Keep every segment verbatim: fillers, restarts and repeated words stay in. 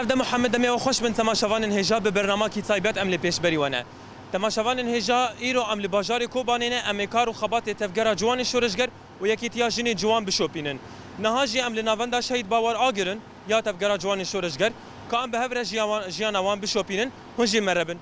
افدا محمد دمی و خوش من تماشاوان هجا به برنامه کی تایبت عمل پیش بری ونه تماشاوان هجا ایرو عمل بازار کوبانینه امکار و خبات تفگرا جوان شورشگر و یکی تیاجین جوان بشوپینن نهاجی عمل ناوندا شهید باور آگرن یا تفگرا جوان شورشگر که ام به هفر جیان وان بشوپینن هنجی مربن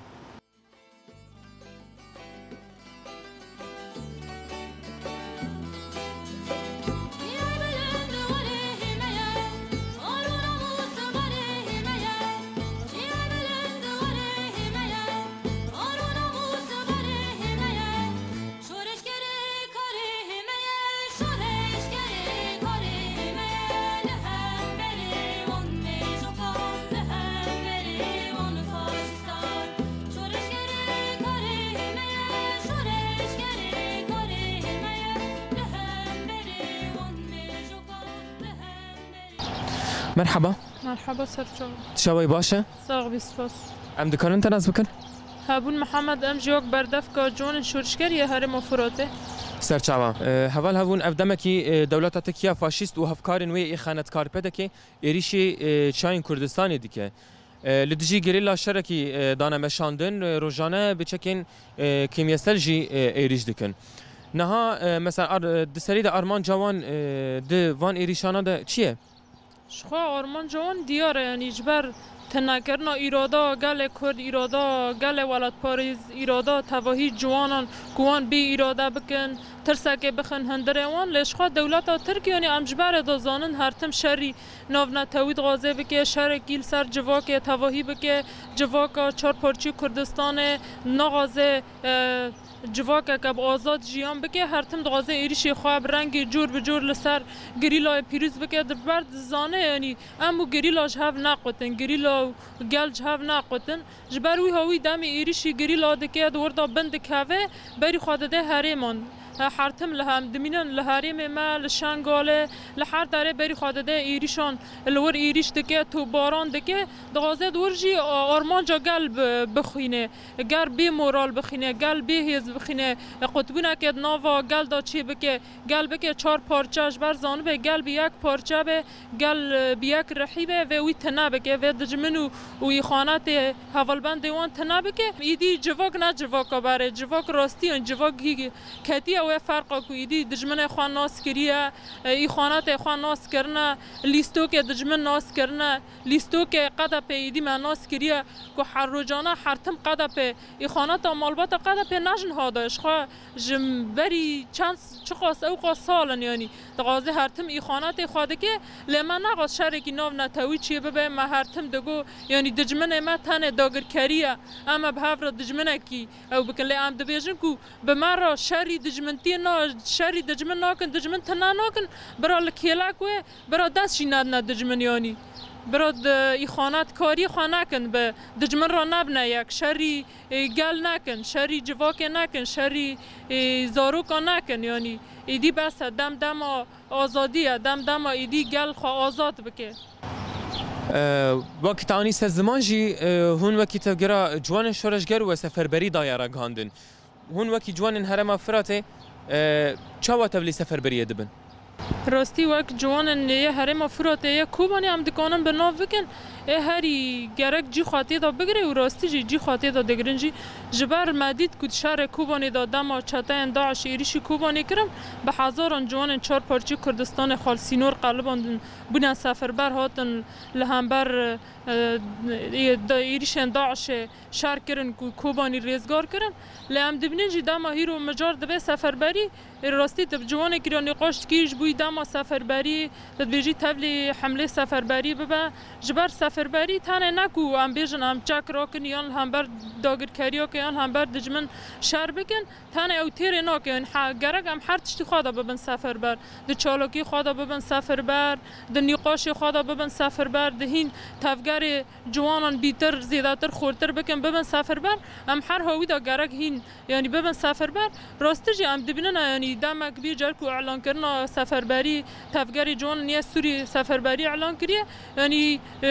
مرحبا مرحبا سرچو شوی باشه ساغ بیسپاس ام دکانن تناز بکن هابون محمد ام جوک بردف که جوان شورشگر یه هر مفروته سرچاوا هوال هون افدم کی دولت تکیه فاشیست و هفکارن وی خانتکار پده که ایریشی چاین کردستانی دیگه لدیجی گریلا شرکی دانه مشاندن روزانه بچکن کیمیاستل جی ایریش دکن نها مثلا دسری د آرمان جوان د وان ایریشانا ده چیه شخوا آرمان جوان دیاره یعنی جبر تنکرنا ایرادا گل کرد ایرادا گل ولد پاریز ایرادا تواهی جوانان کوان بی ایرادا بکن ترسکه بخن هندره وان لشخوا دولتا ترکی یعنی ام جبر دازانن هرتم شری ناونا توید غازه بکه شر گیل سر جواک تواهی بکه جواک چار پارچی کردستان نغازه جواکه که آزاد جیان بکه هر تم دغازه ایریشی خواب رنگ جور به جور لسر گریلا پیروز بکه در برد زانه یعنی امو گریلا جهاو ناقوتن گریلا گل جهاو ناقوتن جبروی هاوی دم ایریشی گریلا دکه دوردا بند کهوه بری خواده ده هریمان حرتم لهم دمینن لهاریم ما لشانگاله لحر داره بری خواده ده ایریشان لور ایریش دکه تو باران دکه دغازه دورجی آرمان جا گل بخینه گر بی مورال بخینه گل بی هیز بخینه قطبونه که ناوا گل دا چی بکه گل بکه چار پارچهش بر زانو به گل بی یک پارچه به گل بی یک رحیبه و وی تنه بکه و دجمنو وی خانات حوالبند دیوان تنه بکه ایدی جواک نه جواک باره جواک راستی جواک کتی و فرق کویدی دجمن خوان ناس کریه ای خانات خوان ناس کرنا لیستو که دجمن ناس کرنا لیستو که قدا پیدی من ناس کریه کو هر روزانه هرتم قدا په ای خانات مالبات قدا په نجن هادش خو جم بری چند چقاس او قاسالن یعنی دغازه هرتم ای خانات خواده که لمن نغاز شرکی ناو نتوی چی به ما هرتم دگو یعنی دجمن ما تنه داگر کریه اما به هفر دجمن کی او بکن لی ام دبیجن کو به مرا شری دجمن تینا شری دجمن ناکن دجمن تنا ناکن برا لکیلاک و برا دستشی ند ند دجمن یعنی برا ای خانات کاری خانه کن به دجمن را نبنه یک شری گل نکن شری جواک نکن شری زاروکا نکن یعنی ایدی بس دم دم آزادیه دم دم ایدی گل خوا آزاد بکه وقت آنی سزمان جی هون وقتی تگرا جوان شورشگر و سفربری دایره گاندن هون وقتی جوان هرم فراته چه وقت بلی سفربری دبن راستی وقت جوان یه هرم فراته یه کوبانی هم دکانن به ناو بکن ای هری گرک جی خاطی دا بگیره و راستی جی جی خاطی دا دگرن جی جبر مدید کد شهر کوبانی دا دما چتاین داعش ایریشی کوبانی کرم به هزاران جوان چار پارچی کردستان خالسینور قلباندن بودن سفربر هاتن لهمبر ایریشن داعش شهر کرن کوبانی ریزگار کرن لهم دبنین جی دما هیرو مجار دبه سفربری راستی تب جوان کرانی قاشت کیش بوی دما سفربری تدبیجی تبلی حمله سفربری ببه جبر سفربری تانه نکو ام بیجن ام چک راکن یان هم بر داگر کریا که یان هم بر دجمن شهر بکن تانه او تیر ناکن گرگ ام هر تشتی خوادا ببن سفربر د چالاکی خوادا ببن سفربر د نقاش خوادا ببن سفربر د هین تفگر جوانان بیتر زیادتر خورتر بکن ببن سفربر ام هر هاوی دا گرگ هین یعنی ببن سفربر راستجی ام دبینن یعنی دمک بی جرکو اعلان کرنا سفربری تفگر جوان نیه سوری سفربری اعلان کریه یعنی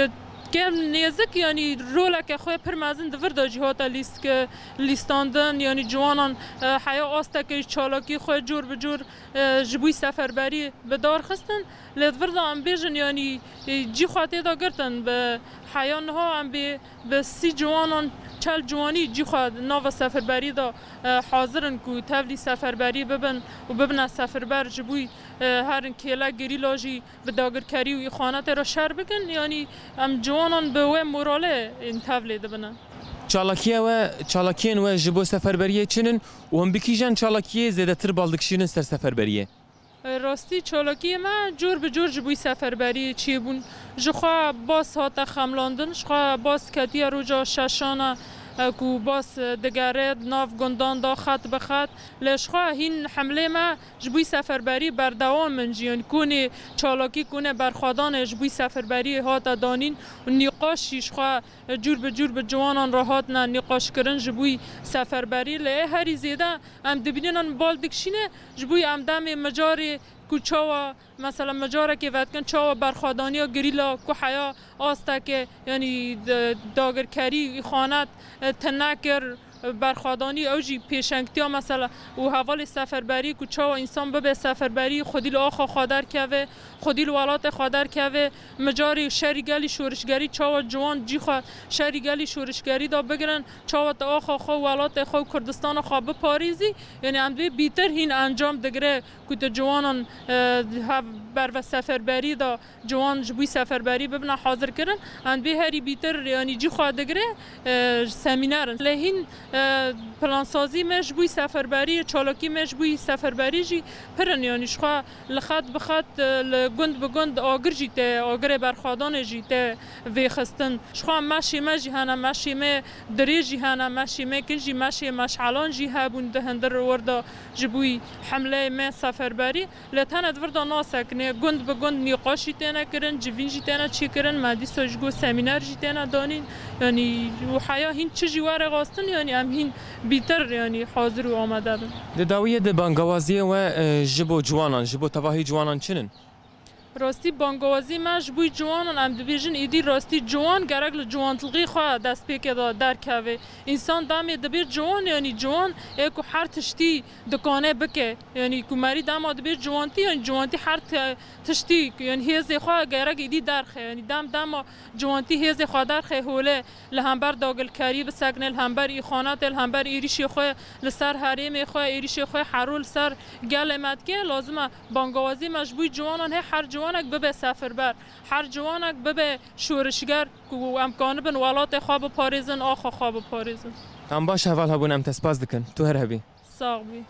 که نزدیک یعنی روله که خوی پرمازن دور دا جهات لیست که لیستاندن یعنی جوانان حیا آسته که چالاکی خوی جور به جور جبوی سفربری به دار خستن لدور دا ام بیجن یعنی جی خواهده دا گرتن به حیان ها ام به سی جوانان چل جوانی جی خواه ناو سفربری دا حاضرن که تولی سفربری ببن و ببن سفربر جبوی هر کیلا گری لاجی به داگرکاری و خانات را شر بکن یعنی ام جوانان به و موراله این تولی دبنن چالاکیه و چالاکین و جبو سفربریه چنن و هم بکیجن چالاکیه زیده تر بالدکشینن سر سفربریه راستی چالاکی ما جور به جور جبوی سفربری چی بون جخوا باس هاتا خملاندن جخوا باس کتیه رو جا ششانه کو باس دگره ناف گندان دا خط به خط لشخوا هین حمله ما جبوی سفربری بردوام منجی یعنی کنه چالاکی کنه برخوادان جبوی سفربری هاتا دانین و نقاشی شخوا جور به جور به جوانان را هاتنا نقاش کرن جبوی سفربری له هری زیده ام دبینن بال دکشینه جبوی ام دم مجاری کوچاوا مثلا مجاره که وقتن چاوا برخوادانی و گریلا کو حیا آستا که یعنی داگرکاری خانت تنکر برخوادانی اوجی پیشنگتیا مثلا و حوال سفربری کو چاوا انسان به سفربری خودی آخا خادر که خودی ولات خادر که مجاری شریگلی شورشگری چاوا جوان جی خوا شریگلی شورشگری دا بگرن چاوا تا آخا خو ولات خو کردستان خو به پاریزی یعنی ام دوی بیتر هین انجام دگره کو تا جوانان بر و سفربری دا جوان جبوی سفربری ببنا حاضر کردن ام دوی هری بیتر یعنی جی خوا دگره سمینار لهین پلانسازی مش بوی سفربری چالاکی مش بوی سفربری جی پرن یعنی شخوا لخط بخط لگند بگند آگر جیته آگر برخوادان جیته وی خستن شخوا مشی مجی هنه مشی می دری جی هنه مشی می کنجی مشی مشعلان جی هبون دهندر وردا جبوی حمله می سفربری لتند وردا ناسکنه گند بگند نیقاشی تینا کرن جوین جی تینا چی کرن مادی سوجگو سمینار جی تینا دانین یعنی و حیا هین چه جواره غاستن یعنی ام هین بیتر یعنی حاضر و آمده بن. داویه د بانگوازی و جبو جوانان جبو تواهی جوانان چنن؟ راستی بانگوازی ماش بوی جوانان ام دبیجن ایدی راستی جوان گرگ لجوان تلقی خواه دست پیک دا در که انسان دامی دبیر جوان یعنی جوان ایکو هر تشتی دکانه بکه یعنی کمری دام دبیر جوانتی یعنی جوانتی هر تشتی یعنی هیز خواه گرگ ایدی درخه یعنی دام دام جوانتی هیز خواه درخه هوله لهمبر داگل کاری بسگنه لهمبر ای خانات لهمبر ایریشی خواه لسر حریم خواه ایریشی خواه حرول سر گل امد که لازمه بانگوازی ماش بوی جوانان هر جوانک ببه سفربر هر جوانک ببه شورشگر که امکانه بن ولات خواب پاریزن آخا خواب پاریزن ام باش اول هبون ام تسپاس دکن تو هر هبی ساق بی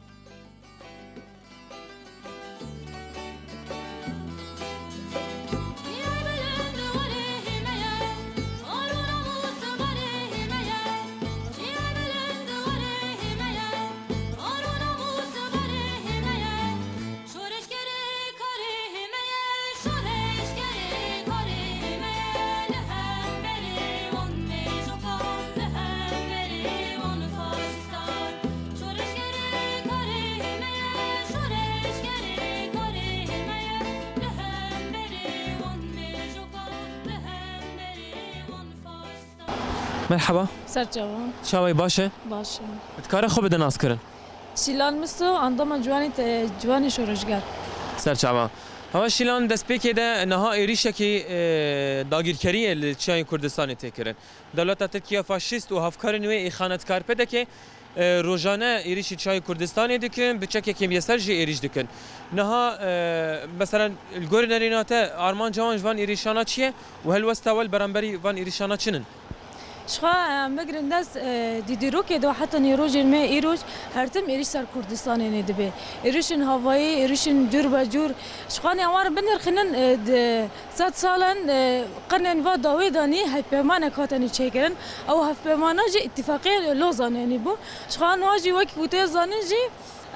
مرحبا سرجوان شاوی باشه؟ باشه کار خوب دناس کرن شیلان مستو اندام جوانی جوانی شورشگر سرچاوا هوا شیلان دست پیکه ده نها ایریشه که داگیرکاری لچای کردستان تکرن دولت ترکیه فاشیست و هفکار نوی ایخانت کار پده که روزانه ایریشی چای کردستانی دکن بچه که میسر جی ایریش دکن نها مثلا الگوری نریناته آرمان جوان جوان ایریشانا چیه و هل وستاول برانبری وان ایریشانا چنن شخا مگرن دست دیدیرو که دو حتی نیروج ما ایروج هر تم ایریش سر کردستان ندیبه ایریشن هوایی ایریشن جور با جور شخا نیوار بنر خنن صد سالن قرن و داوی دانی هفپمان کاتنی چیکرن او هفپمانا جی اتفاقی لوزان یعنی بو شخا نواجی وقت کوته زانی جی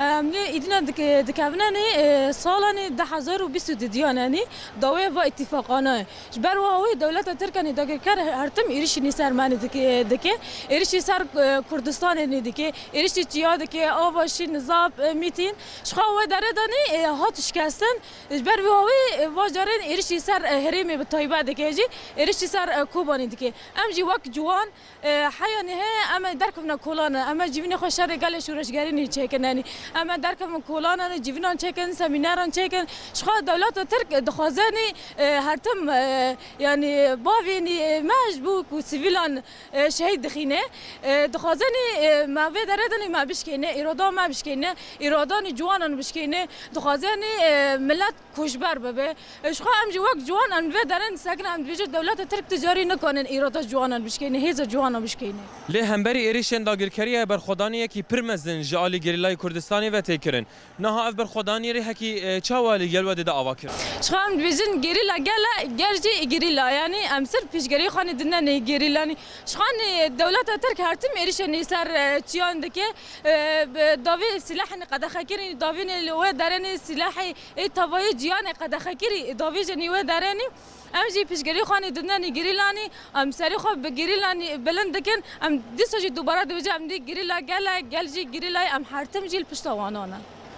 املی ایدنا دک دکابنانی سالانی ده هزار و بیست و دیانانی داوی و اتفاقانه جبر و هوی دولت ترکانی داگر کار هرتم ایرش نیسر من دک دک ایرش سر کردستان نیدک ایرش چیا دک آواشی نظام میتین شخا و داره دانی هاتش کستن جبر و هوی واجرین ایرش سر هریم به طایبه دکیجی ایرش سر کوبانی دک ام جی وقت جوان حیانه اما درکم نکولانه اما جیبین خوشر گل شورشگری نیچه کنانی اما درکم کولانه جیبینان چکن سمیناران چکن شخا دولت ترک دخوازنی هرتم یعنی باوینی مجبور کو سیویلان شهید دخینه دخوازنی ما به دردنی ما بشکنه ارادا ما بشکنه ارادانی جوانان بشکنه دخوازنی ملت کشبر ببه شخا امجی وقت جوان ان به درن سکن ام بیج دولت ترک تجاری نکنن ارادا جوانان بشکنه هیز جوانان بشکنه لی همبری ایریشن داگرکریه بر خدانی کی پرمزن جالی گریلای کردستانی و تکرن نه اف بر خدانی ری حکی چاوالی گلود دا آواکر شخام بیزن گریلا گلا گرجی گریلا یعنی امسر پیشگری خانی دنه نه گریلانی شخان دولت ترک هرتم ایریشن سر چیان دکه داوی سلاح قد خکری داوی و درن سلاح توای جیان قد خکری داوی جنی و درنی ام جی پیشگری خانی دنه گریلانی ام سری خو به گریلانی بلند کن ام دیسا جی دوباره دوجه ام دی گریلا گلا گلجی گریلای ام هرتم جیل پشتوانانه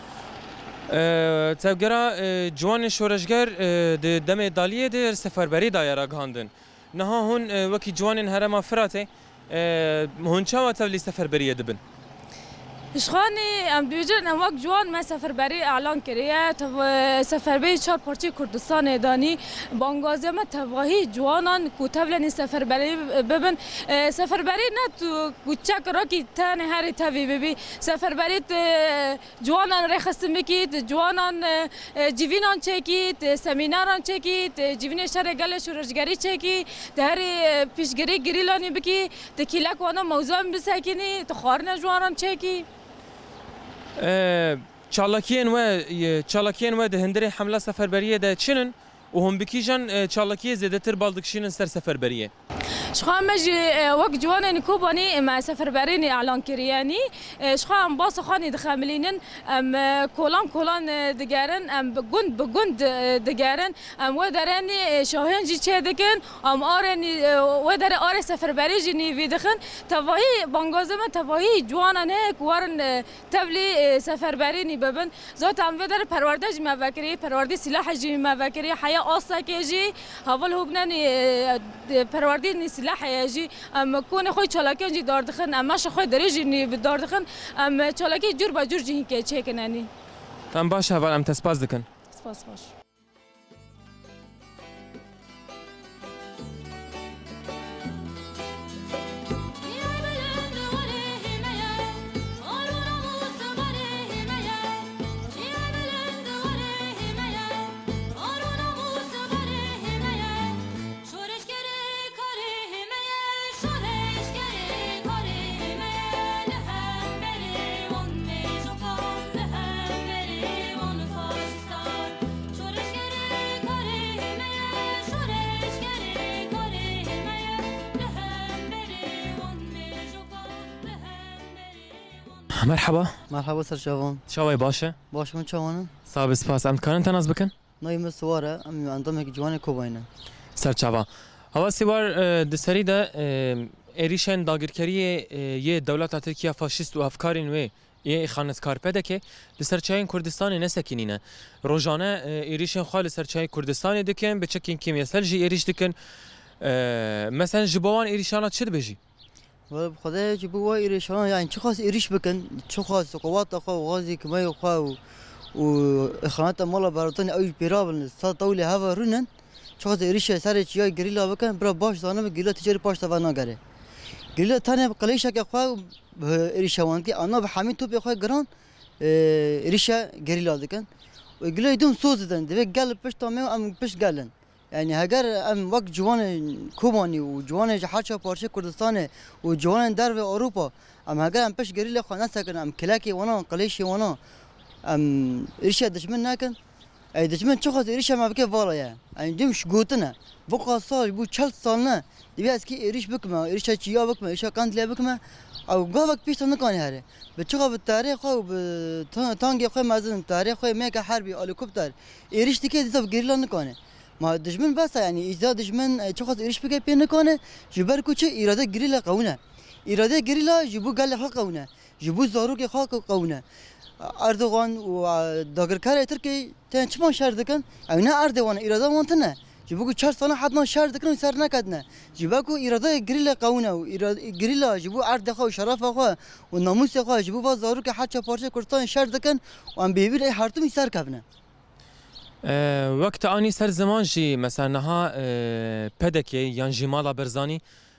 تبگرا جوان شورشگر دم دالیه در سفربری دایره گاندن نها هون وکی جوان هرما فراته هون چاوا تبلی سفربری دبن شخانی ام بیجن ام وقت جوان ما سفربری اعلان کریه تو سفربری چهار پارچه کردستان دانی بانگازه ما تواهی جوانان کوتولنی سفربری ببن سفربری نه تو کوچک را کی تن هر توی ببی سفربری جوانان رخصت میکید جوانان جیوینان چکید سمیناران چکید جیوین شهر گل شورشگری چکی در پیشگری گریلانی بکی تکیلک وانا موضوع بسکنی تخارن جوانان چکی چالاکیان و چالاکیان و دهندری حمله سفربریه ده چنن و هم بکیجن چالاکیه زیاده تر بالدکشینن سر سفربریه شخام مجی وقت جوان نکوبانی ما سفربرینی اعلان کریانی شخام باس خانی دخملینن ام کلام کلان دگرن ام بگند بگند دگرن ام و درنی شاهین جی چه دکن ام آرنی و در آر سفربری جنی ویدخن تواهی بانگازم تواهی جوانان کوارن تبلی سفربرینی ببن زات ام و در پرورده جی موکری پرورده سلاح جی موکری حیا آسا که جی حال هوگننی پرورده سلاح یجی ام کون خوی چالاکی جی دار دخن ام ماش خوی دریجی نی دار دخن ام چالاکی جور با جور جی که چه کنانی تام باش اول ام تسپاس دکن سپاس باش مرحبا مرحبا سر شوان شوای باشه باشه من شوانم صاحب سپاس ام کارن تناز بکن نایم سواره ام اندام یک جوان کوباینه سر چاوا هوا سیوار دسری ده ایریشن داگرکری یه دولت ترکیه فاشیست و افکارین و یه خانتکار پیدا که لسرچای کردستان نسکینینه روزانه ایریشن خال لسرچای کردستان دکن به چکین کیمیاسل جی ایریش دکن مثلا جبوان ایریشانات چه بجی ولی خدای جبوا ایریشان یعنی چه خاص ایریش بکن چه خاص قوات خو غازی کمای خو و اخوانات مالا براتونی اوی پیرابن سال طولی هوا رونن چه خاص ایریش سر چیای گریلا بکن برا باش دانم گریلا تجاری پاش تا نگره گریلا تنه قلیشه که خو ایریشوانتی آنها به همین تو بخوای گران ایریش گریلا دکن و گریلا دوم سوزدن دیگه گل پشت تا میو ام پشت گلن يعني هجر ام وقت جوان كوباني وجوان حاشا بارشة كردستان وجوان درب اوروبا ام هجر ام بش قريله خانه سكن ام كلاكي وانا قليشي وانا ام ارشا دشمن ناكن اي دشمن شخص ارشا ما بكي فالا يعني يعني دمش قوتنا بقى صار بو چل سالنا دبي اسكي اريش بكما ارشا چيا بكما ارشا قندليا بكما او گاوک پیش تو نکنه هره به چقدر به تاریخ خو به تانگی خو مازن تاریخ خو میگه حربی هلیکوپتر ایریش دیگه دیتا گریلا نکنه ما دشمن بس يعني اذا دشمن شخص ايش بقى بينكونه جبر كوتش اراده جريلا قونه اراده جريلا جبو قال خلق قونه جبو زاروك خلق قونه اردوغان وداغركار تركي تن چما شهر دكن انا اردوغان اراده وانتنه جبو چهار سنه حتما شهر دكن سر نكدنه جبو اراده جريلا قونه اراده جريلا جبو ارد خو شرف خو وناموس خو جبو زاروك حتى پارچه کردستان شهر دكن وان بيبيل هرتم سر كبنه وقت آنی سر زمان جی مثلا نها پدکی یان جمالا برزانی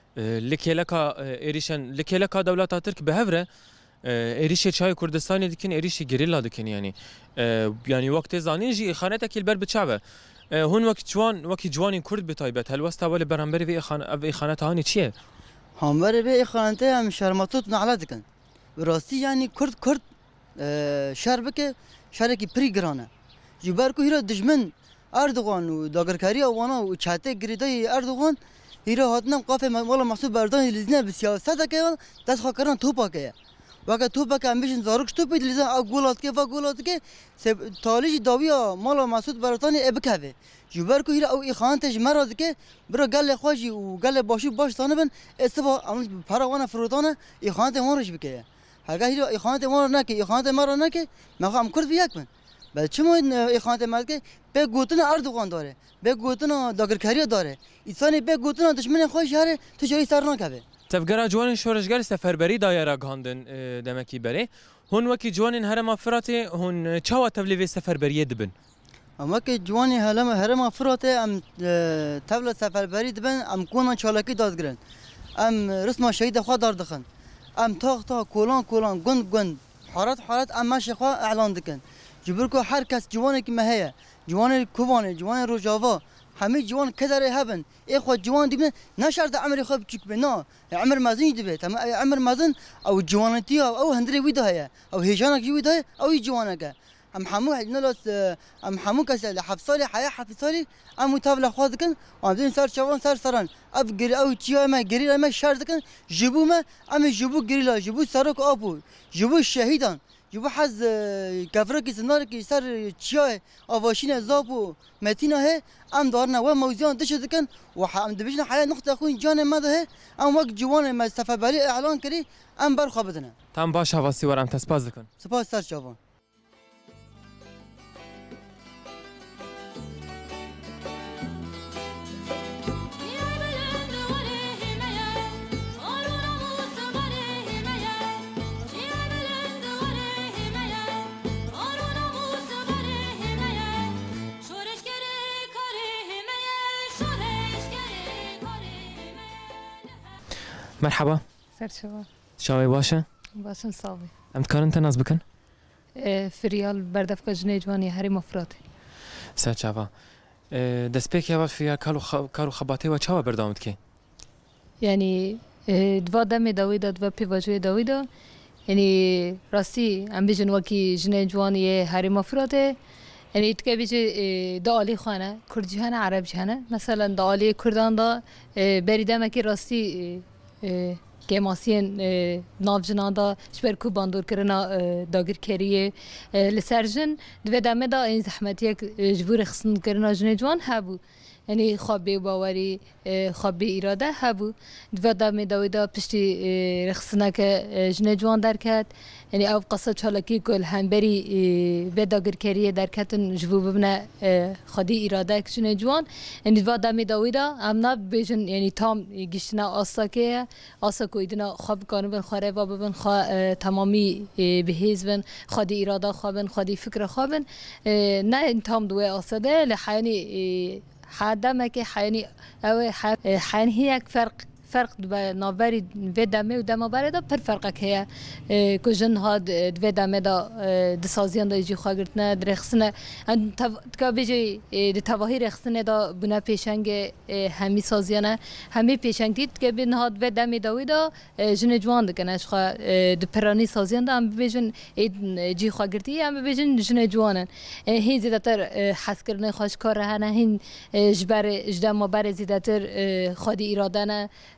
لکیلکا ایریشن لکیلکا دولت ترک به هفره ایریش چای کردستانی دکن ایریش گریلا دکن یعنی یعنی وقت زانی جی خانه تکیل بر بچابه هون وقت جوان وقت جوانی کرد بتایبت هل واسطه ولی برانبری وی خانه وی خانه تهانی چیه؟ همبر وی خانه ته هم شرماتوت نعلا دکن براستی یعنی کرد کرد شهر بکه شهر کی پری گرانه جبر کو هیرا دشمن اردوغان و داگرکاری وانا و چاته گریدای اردوغان هیرا هاتنم قافه والا محسوب بردان لیزنه به سیاست که دست خاکران توپا که وقت توپا که امبیشن زاروک توپید لیزن او گولات که و گولات که تالیج داویا مالا محسوب بردان ابکه جبر کو هیرا او اخانتش مراد که برا گل خواجی و گل باشی باش تانه بن استوا عمل پرا وانا فروتانه اخانت مارش بکه هرگاه هیرا اخانت مار نکه اخانت مار نکه مخام کرد بیاک من بله چه ما اخوانت مرد که به گوتن اردوغان داره به گوتن داگرکاری داره انسانی به گوتن دشمن خوش هره تو جایی سر نکبه تفکر جوان شورشگر سفربری دایره گاندن دمکی بره هون وکی جوان هرم فراته هون چوا تبلیغ سفربری دبن اما که جوان هرم هرم فراته ام تبلیغ سفربری دبن ام کونان چالاکی دادگرن ام رسم شهید خود دار دخن ام تاخ تا کولان کولان گند گند حارت حارت ام ماشي خوا اعلان دکن جبركو هر کس جوانه که مهیه جوان کوبانه جوان روجاوا همه جوان کدره هبن اخو جوان دیبن نشرد عمر خو بچک بنا عمر مازن دیبه تمام عمر مازن او جوانتی او هندری ویده او هیجانک ویده او جوانک ام حمو نلاس ام حمو کس حفصالی حیا حفصالی ام تابل خود کن ام دین سر چوان سر سران اف گری او چیا ما گری ما شرط کن جبو ما ام جبو گریلا جبو سرک ابو جبو شهیدان جبو حز کفره کی سنار کی سر چیه آواشین زابو متینا هه ام دارنا و موزیان دش دکن و ام دبیجن حیا نقطه خوین جان مده ام وقت جوان ما استفبالی اعلان کری ام بر خوابدنه تام باش حواسی ورم تسپاس دکن سپاس سر چوان مرحبا سرشوا شاوي باشه باسم صافي ام تكارن تناز بكن فريال بردفك جني جواني هري مفراتي سرچاوا دسپیک یا فیا کارو خ... کارو خباته و چاوا بردامت کی يعني دوا دم داويدا دوا بيواجو داويدا يعني راسي ام بيجن وكي جني جواني هري مفراتي يعني تكبيجي دالي خانه كردجهانه عرب جهانه مثلا دالي كردان دا بريده مكي راسي که ماسین ناو جنان دا شبر کو باندور کرنا داگر کریه لسرجن دو دامه دا این زحمتی جبور خصن کرنا جن جوان هبو یعنی خوابه باوری خوابه اراده هبو دو دامه داوی دا پشتی رخصنا که جن جوان درکت یعنی او قصه چالکی کل همبری به داگر کریه درکتن جبو ببنه خودی اراده کشن جوان یعنی دو دامه داوی دا امنا بیجن یعنی تام گشتنا آسا که آسا کویدنا خواب کانو بن خواره و ببن خوا تمامی بهیز بن خودی اراده خوابن خودی فکر خوابن نه این تام دوی آسا ده لحیانی حادا ما که حیانی او حیانی هی یک فرق فرق نابری و دمه و دم باره دا پر فرقه که کجن هاد و دمه دا دسازیان دا ایجی خواهد نه درخصنه تکا بیجی دتواهی رخصنه دا بنا پیشنگ همی سازیانه همی پیشنگ دید که بین هاد و دمه داوی دا جن جوان دکنه اشخوا دپرانی سازیان دا هم بیجن ایجی خواهدی هم بیجن جن جوانن هین زیدتر حس کرنه خوش کار رهنه هین جبر اجدام بر زیدتر خودی اراده نه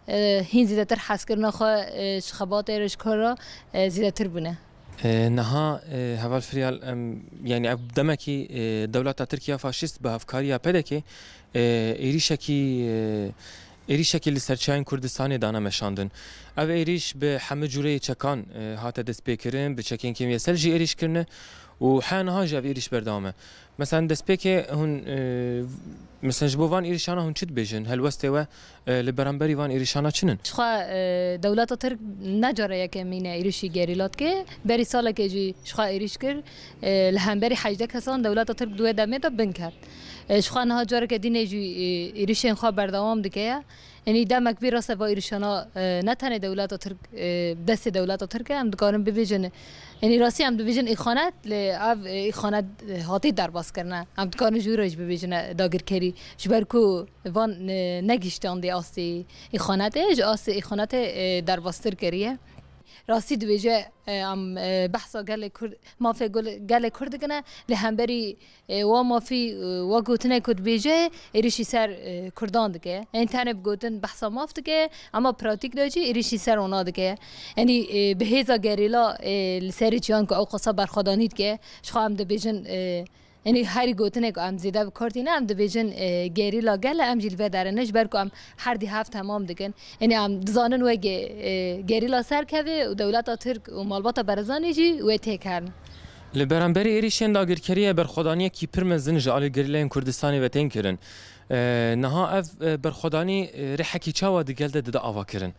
هین زیاده تر حس کردن خو شخبات ایرش کارا زیاده تر بونه. نها هوال فریال يعني دمكي دولة تركيا فاشيست بافكاريا بدكي ايريشكي ايريشكي لسرچاين كردستان دانا مشاندن او ايريش به همه جوره چکان هات دست بکرن به چکین که میسل جی ايريش کرنه و حانها جاب ايريش بردامه مثلا دست بك هون مثلا جبوان ايريشانا هون چت بيجن هل وستوا لبرانبري وان ايريشانا چنن شخوا دولت ترک نجاره یک مینه ایریشی گریلات که بری سال که جی شخوا ایریش کر لهمبری حجده کسان دولت ترک دوه دمه تا بن کرد شخوا نها جاره که دینه جی ایریشین خواه بردوام دکه یعنی دمک بی راسته با ایریشانا نتنه دولت ترک دست دولت ترک هم دکارم ببیجن یعنی راستی هم ببیجن ایخانت لاف ایخانت هاتی درباس کرنه هم دکارم جورش ببیجن داگر کری جبرکو وان نگیشتان دی آستی ایخانت اج آستی ایخانت درباستر کریه راستی دویجه ام بحثا گل کرد مافی گل کرد کنه لهمبری و مافی و گوتنه کد بیجه ایریشی سر کردان دکه این تنه بگوتن بحثا ماف دکه اما پراتیک داجی ایریشی سر اونا دکه یعنی به هزا گریلا لسری چیان که او قصا برخوادانید که شخوا هم دبیجن یعنی هری گوتنه که ام زیده بکارتینه ام دبیجن گریلا گل ام جیل و درنش برکو ام هر دی هفت تمام دکن یعنی ام دزانن و گریلا سر که و دولت ترک و مالبات برزانی جی و تکرن لبرانبری ایریشین داگرکریه برخودانی کی پرمزن جالی گریلین کردستانی و تنکرن نها اف برخودانی رحکی چاوا دگل ده ده آوا کرن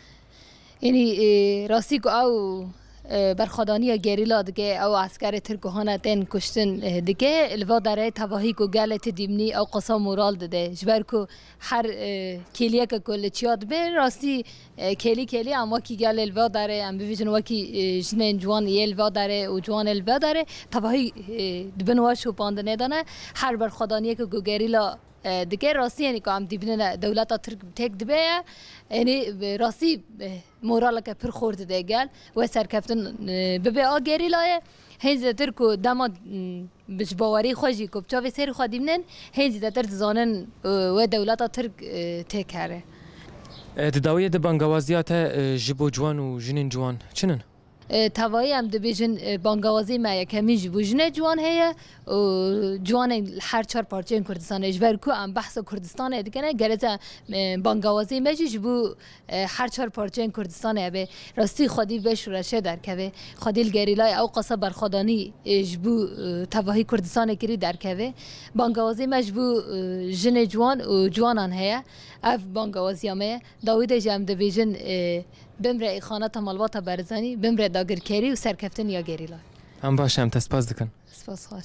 یعنی راستی که او برخوادانی گریلا دگه او عسکر ترکوهانه تن کشتن دگه الوا داره تواهی کو گلت دیمنی او قصا مورال دده جبر کو هر کلیه که کل چیاد به راستی کلی کلی اما کی گل الوا داره ام ببینن وکی جنن جوان یل الوا داره و جوان الوا داره تواهی دبنواش و پاندنه دانه هر برخوادانی که گریلا دیگه راستی یعنی که هم دیبنه دولت ترک تک دبیه یعنی راستی مورال که پر خورد دیگل و سرکفتن ببی آگری لایه هنز ترکو دما بش باوری خوشی که بچه سری خوا دیبنن هنز تر زانن و دولت ترک تک کره تداویه ده بانگوازیات جبو جوان و جنین جوان چنن؟ توایی هم دبیجن بانگوازی ما یکمی جبو جنه جوان هیا و جوان هر چهار پارچه کردستان اجبر کو هم بحث کردستان دیگه گرزه بانگوازی ما جبو هر چهار پارچه کردستان هبه راستی خودی بهش رشه در که خودی الگریلای او قصه برخودانی جبو توایی کردستان کری در که بانگوازی ما جبو جنه جوان و جوانان هیا اف بانگوازی همه داوید جام دبیجن بمره ایخانه مالبات برزانی بمره داگرکری و سرکفتن یا گریلا هم باشه هم تسپاس دکن سپاس خوش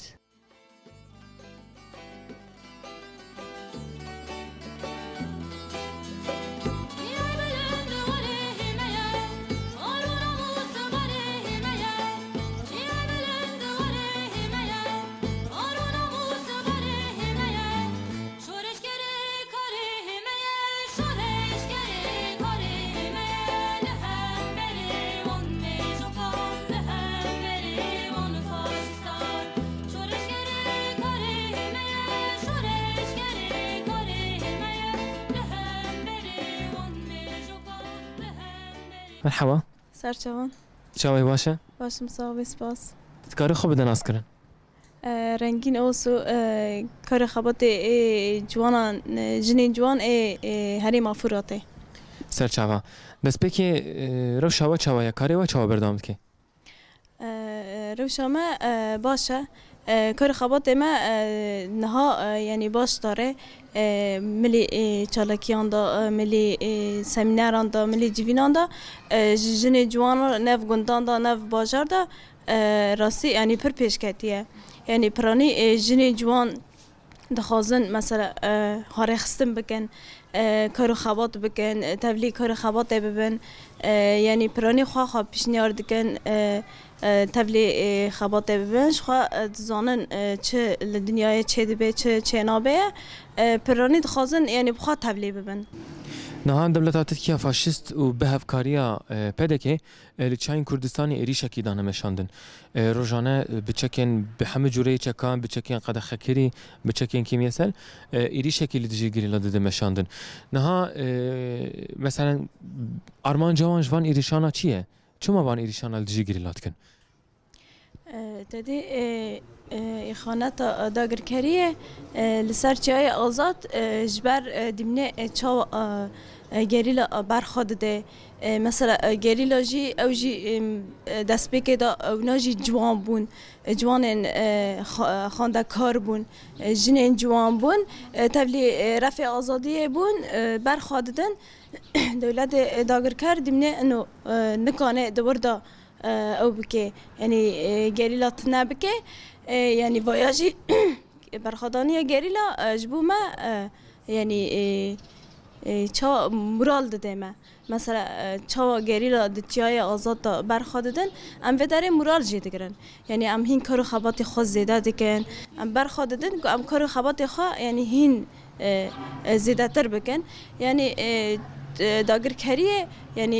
مرحبا سرچوان چاوی باشه؟ باشم صاحب سپاس کاری خوب بدن از کرن؟ رنگین اوسو کار خبات جوانان جنین جوان هری مافوراته سر چاوا دست بکی رو شوا چاوا یا کاری و چاوا بردامد که؟ رو شما باشه کار خبات ما نها یعنی باش داره ملی چالاکیان دا ملی سمیناران دا ملی جوینان دا جن جوان نف گندان دا نف بازار دا راستی یعنی پر پیشکتیه یعنی پرانی جن جوان دخوازن مثلا هاره خستم بکن کار خبات بکن تبلی کار خبات ببن یعنی پرانی خواه خواه پیشنیار دکن تبلی خبات ببن شخوا زانن چه لدنیای چه دبه چه چه نابه پرانی دخوازن یعنی بخواه تبلی ببن نهان دولت ترکیه فاشیست و به هفکاریا پدکه لچین کردستان ایریش کی دانه مشاندن روزانه بچکن به همه جوره چکان بچکن قد خکری بچکن کیمیسل ایریش کی لدیجی گریلا داده مشاندن نها مثلا آرمان جوان جوان ایریشانا چیه چما وان ایریشانا لدیجی گریلات کن تدی خانات داگرکریه لسر چای آزاد جبر دیمنه چاو گریلا برخواد ده مثلا گریلا جی او جی دست بکه دا او ناجی جوان بون جوان خانده کار بون جنین جوان بون تبلی رفع آزادی بون برخواد دن دولت داگرکر دیمنه انو نکانه دوردا او بکه یعنی گریلا تنه بکه یعنی ویاجی برخوادانی گریلا جبو ما یعنی چا مرال داده ما مثلا چا گریلا دتیای آزاد برخواد دادن ام بداره مرال جیده گرن یعنی ام هین کارو خبات خود زیده دکن ام برخواد دادن ام کارو خبات خود یعنی هین زیده تر بکن یعنی داگر کریه یعنی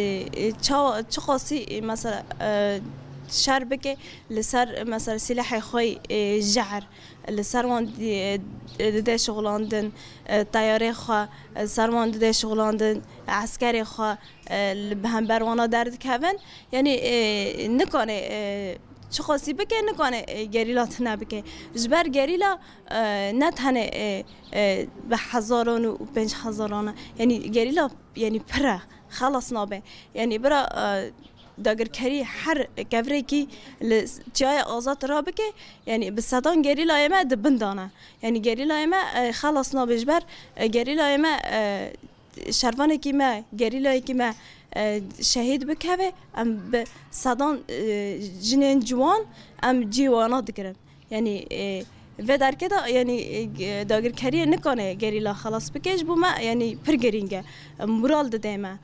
چا چه خاصی مثلا شر بکه لسر مثلا سلاح خوی جعر لسر وان ده شغلاندن طیاره خوا سر وان ده شغلاندن عسکری خوا به هم بروانا درد کردن یعنی نکنه چه خاصی بکه نکنه گریلات نبکه جبر گریلا نه تنه به هزاران و پنج هزاران یعنی گریلا یعنی پره خلاص نابه یعنی برا داگر کری هر کفری کی جای آزاد را بکه یعنی به صدان گریلا ما دبندانه یعنی گریلا ما خلاص نابه جبر گریلا ما شروانه کی ما گریلا کی ما شهید بکوه ام به صدان جنین جوان ام جیوانا دکرن یعنی و در کدا یعنی داگر کری نکنه گریلا خلاص بکش بو ما یعنی پرگرینگه مرال داده ما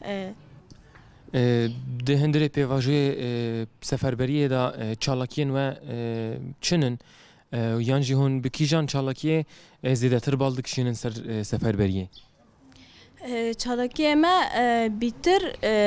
ده هندره پیواژوی سفربریه دا چالاکین و چنن یان جهون بکیجان چالاکیه زیاده تر بالدک شینن سر سفربریه چالاکیه ما بیتر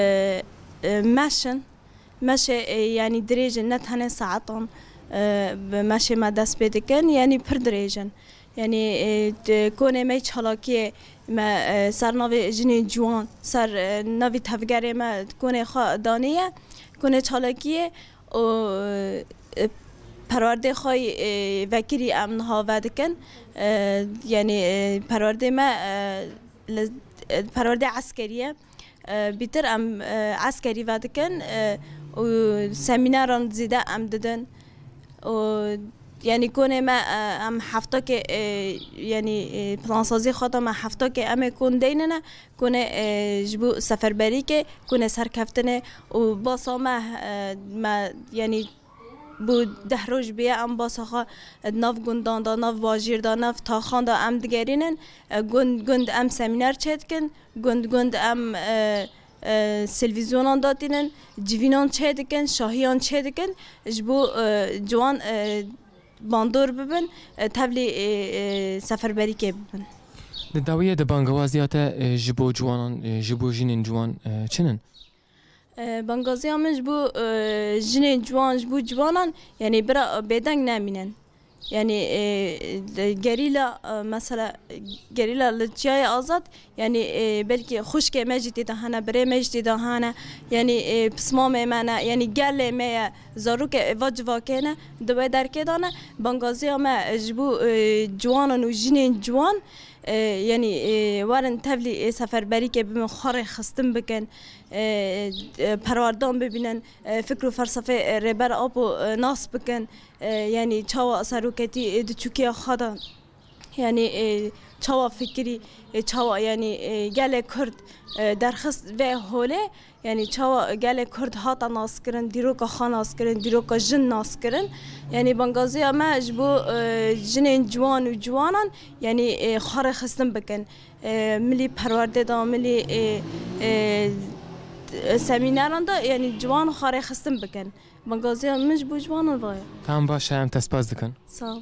ماشن ماشه یعنی دریجن نه تنه ساعتان ماشه ما دست بدکن یعنی پر دریجن یعنی کنه می چالاکیه ما سر ناوی جنین جوان سر ناوی تفگره ما کنه خوا دانیه کنه چالاکیه و پرورده خوای وکری امنها ودکن یعنی پرورده ما پرورده عسکریه بیتر ام عسکری ودکن و سمیناران زیده ام دادن و یعنی کنه ما ام هفته که یعنی پلانسازی خودم هفته که ام کن دینه کنه جبو سفربری که کنه سرکفتنه و باسا ما ما یعنی بود ده روز بیا ام باسا خا ناف گندان دا ناف واجیر دا ناف تاخان دا ام دگرینن گند گند ام سمینار چید کن گند گند ام سلویزیونان دادینن جوینان چه دکن شاهیان چه دکن جبو جوان باندور ببن تبلی سفربری که ببن داویه د بانگوازیات جبو جوانان جبو جنین جوان چنن بانگازی هم جبو جنین جوان جبو جوانان یعنی برا بدنگ نمینن یعنی گریلا مثلا گریلا لجای آزاد یعنی بلکه خشک مجدی دهانه بره مجدی دهانه یعنی پسمام منه یعنی گله می زاروک واجوا کنه دوباره درک دانه بانگازی هم جبو جوانان و جنین جوان یعنی وارن تبلی سفربری که بمن خاره خستم بکن پرواردان ببینن فکر و فلسفه ربر آب و ناس بکن یعنی چاوا سروکتی دچوکی خدا یعنی چاوا فکری چاوا یعنی گله کرد درخست و هوله یعنی چاوا گله کرد هاتا ناس کرن دیروکا خان ناس کرن دیروکا جن ناس کرن یعنی بانگازی ما جبو جنین جوان و جوانان یعنی خاره خستم بکن ملی پرورده دا ملی سمیناران دا یعنی جوان خاره خستم بکن بانگازی ما جبو جوانان وای تمام باشه هم تسپاس دکن صاحب، 'ی، 'سپاس.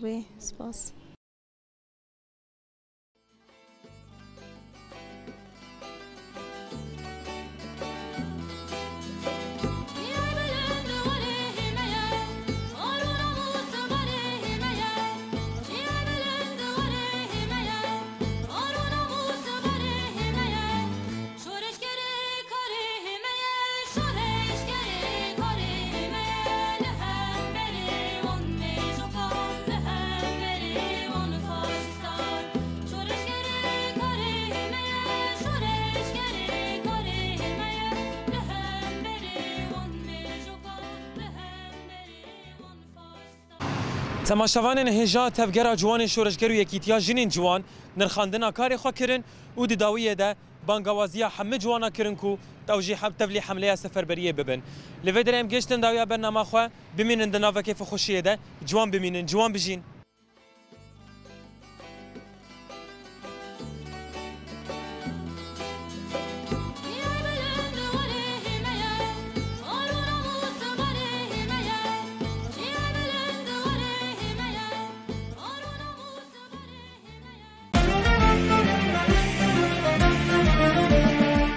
تماشاوان هجا تفگرا جوان شورشگر و یکیتیا جنین جوان نرخاندنا کاری خو کرن و داویه ده بانگوازیا همه جوانا کرن کو توجی حب تبلی حمله سفربریه ببن لودریم گشتن داویا برنامه خو بمینن دناوه کیف خوشیه ده جوان بمینن جوان بجین